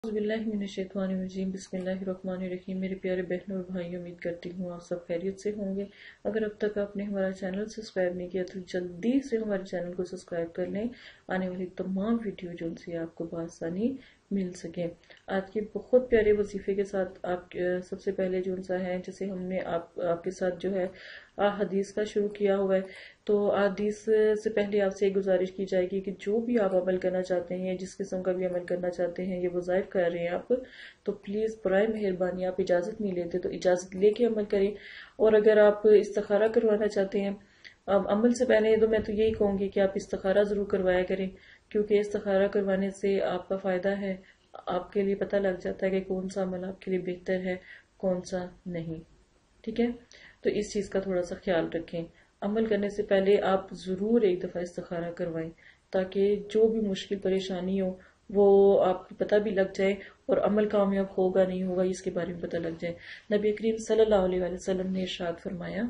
اعوذ باللہ من الشیطان الرجیم بسم اللہ الرحمن الرحیم۔ میرے پیارے بہنوں اور بھائیوں، امید کرتی ہوں آپ سب خیریت سے ہوں گے۔ اگر اب تک آپ نے ہمارا چینل سبسکرائب نہیں کیا تو جلدی سے ہمارے چینل کو سبسکرائب کر لیں، آنے والی تمام ویڈیو جو ان سے آپ کو بآسانی مل سکیں۔ آج کے بہت پیارے وظیفے کے ساتھ آپ سب سے پہلے جو ان سا ہے جسے ہم نے آپ کے ساتھ جو ہے حدیث کا شروع کیا ہوا ہے، تو حدیث سے پہلے آپ سے ایک گزارش کی جائے گی کہ جو بھی آپ عمل کرنا چاہتے ہیں، جس قسم کا بھی عمل کرنا چاہتے ہیں، یہ وظائف کر رہے ہیں آپ، تو پلیز برائے مہربانی آپ اجازت نہیں لیتے تو اجازت لے کے عمل کریں۔ اور اگر آپ استخارہ کروانا چاہتے ہیں عمل سے پہلے، تو میں تو یہی کہوں گی کہ آپ استخارہ ضرور کروایا کریں، کیونکہ استخارہ کروانے سے آپ کا فائدہ ہے، آپ کے لیے پتہ لگ جاتا ہے کہ کون سا عمل آپ کے لیے بہتر ہے کون سا نہیں، ٹھیک ہے؟ تو اس چیز کا تھوڑا سا خیال رکھیں۔ عمل کرنے سے پہلے آپ ضرور ایک دفعہ استخارہ کروائیں، تاکہ جو بھی مشکل پریشانی ہو وہ آپ کو پتہ بھی لگ جائے، اور عمل کامیاب ہوگا نہیں ہوگا اس کے بارے میں پتہ لگ جائے۔ نبی کریم صلی اللہ علیہ وسلم نے ارشاد فرمایا،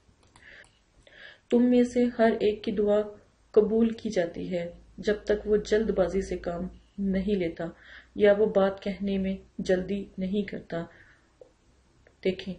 تم میں سے ہر ایک کی دعا قبول کی جاتی ہے جب تک وہ جلد بازی سے کام نہیں لیتا یا وہ بات کہنے میں جلدی نہیں کرتا۔ دیکھیں،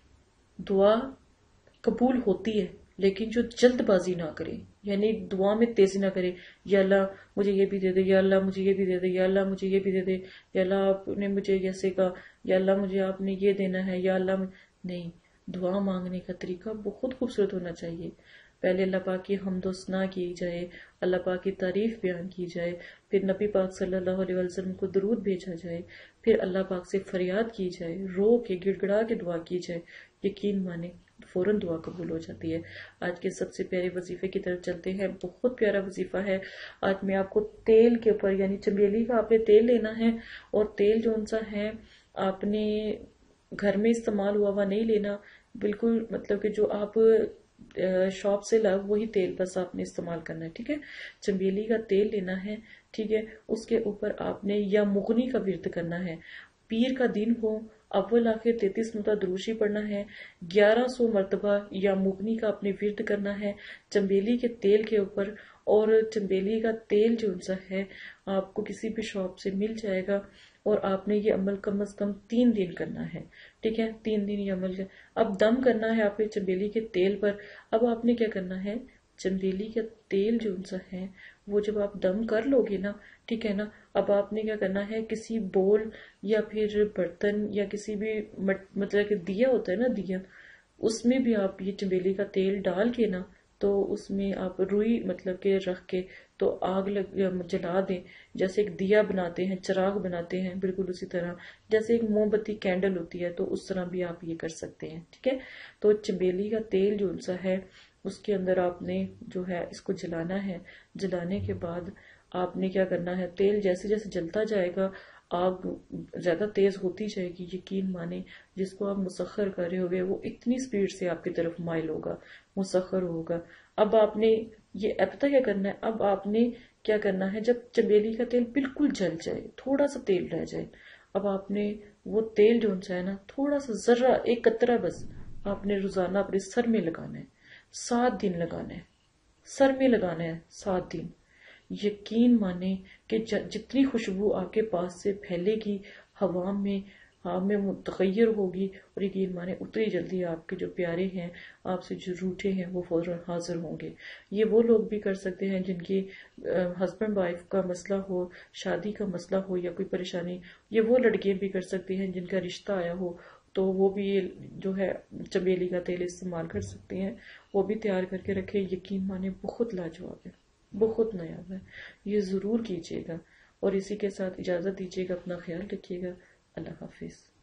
دعا قبول ہوتی ہے لیکن جو جلد بازی نہ کرے، یعنی دعا میں تیزی نہ کرے، یا اللہ مجھے یہ بھی دے دے، یا اللہ مجھے یہ بھی دے دے، یا اللہ مجھے یہ بھی دے دے، یا اللہ آپ نے مجھے ایسے کہا، یا اللہ مجھے آپ نے یہ دینا ہے، یا اللہ نہیں۔ دعا مانگنے کا طریقہ بہت خوبصورت ہونا چاہیے۔ پہلے اللہ پاک کی حمد و ثنا کی جائے، اللہ پاک کی تعریف بیان کی جائے، پھر نبی پاک صلی اللہ علیہ وسلم کو درود بھیجا جائے، پھر اللہ پاک سے فریاد کی جائے، رو کے گڑ گڑا کے دعا کی جائے، یقین مانے فوراً دعا قبول ہو جاتی ہے۔ آج کے سب سے پیارے وظیفے کی طرف چلتے ہیں۔ بہت پیارا وظیفہ ہے۔ آج میں آپ کو تیل کے اوپر، یعنی چنبیلی کا آپ نے تیل لینا ہے، اور تیل جو ان سا ہے آپ نے گھر میں استعمال ہوا ہوا نہیں لینا، بالکل مطلب کہ جو آپ شاپ سے لاؤ وہی تیل بس آپ نے استعمال کرنا ہے، ٹھیک ہے؟ چنبیلی کا تیل لینا ہے، ٹھیک ہے؟ اس کے اوپر آپ نے یا مغنی کا ورد کرنا ہے، پیر کا دن ہو، اول آخر 33 مرتبہ دروشی پڑھنا ہے، 1100 مرتبہ یا مغنی کا اپنے ورد کرنا ہے چنبیلی کے تیل کے اوپر۔ اور چنبیلی کا تیل جو انسا ہے آپ کو کسی بھی شاپ سے مل جائے گا، اور آپ نے یہ عمل کم از کم 3 دن کرنا ہے، ٹھیک ہے؟ 3 دن یہ عمل اب دم کرنا ہے آپ نے چنبیلی کے تیل پر۔ اب آپ نے کیا کرنا ہے، چنبیلی کا تیل جو انسا ہے وہ جب آپ دم کر لو گے نا، ٹھیک ہے نا، اب آپ نے کیا کرنا ہے، کسی بول یا پھر برتن یا کسی بھی مطلب کہ دیا ہوتا ہے نا، دیا، اس میں بھی آپ یہ چنبیلی کا تیل ڈال کے نا، تو اس میں آپ روئی مطلب کہ رکھ کے تو آگ جلا دیں، جیسے ایک دیا بناتے ہیں، چراغ بناتے ہیں، بالکل اسی طرح جیسے ایک موم بتی کینڈل ہوتی ہے، تو اس طرح بھی آپ یہ کر سکتے ہیں، ٹھیک ہے؟ تو چنبیلی کا تیل جو انسا ہے اس کے اندر آپ نے جو ہے اس کو جلانا ہے۔ جلانے کے بعد آپ نے کیا کرنا ہے، تیل جیسے جیسے جلتا جائے گا آگ زیادہ تیز ہوتی جائے گی، یقین مانے جس کو آپ مسخر کر رہے ہوگے وہ اتنی سپیڈ سے آپ کی طرف مائل ہوگا، مسخر ہوگا۔ اب آپ نے یہ پتہ کیا کرنا ہے، اب آپ نے کیا کرنا ہے، جب چنبیلی کا تیل بالکل جل جائے، تھوڑا سا تیل رہ جائے، اب آپ نے وہ تیل جو انسا ہے نا، تھوڑا سا ذرہ ایک قطرہ بس آپ نے روزانہ اپنے سر میں لگانا ہے، 7 دن لگانا ہے، سر میں لگانا ہے 7 دن۔ یقین مانے کہ جتنی خوشبو آپ کے پاس سے پھیلے گی ہوا میں متغیر ہوگی، اور یقین مانے اتنی جلدی آپ کے جو پیارے ہیں، آپ سے جو روٹھے ہیں، وہ فوراً حاضر ہوں گے۔ یہ وہ لوگ بھی کر سکتے ہیں جن کی ہسبینڈ وائف کا مسئلہ ہو، شادی کا مسئلہ ہو یا کوئی پریشانی، یہ وہ لڑکیاں بھی کر سکتی ہیں جن کا رشتہ آیا ہو، تو وہ بھی جو ہے چنبیلی کا تیل استعمال کر سکتے ہیں، وہ بھی تیار کر کے رکھے۔ یقین مانے بہت لاجواب ہے، بہت نایاب ہے، یہ ضرور کیجیے گا۔ اور اسی کے ساتھ اجازت دیجیے گا، اپنا خیال رکھیے گا، اللہ حافظ۔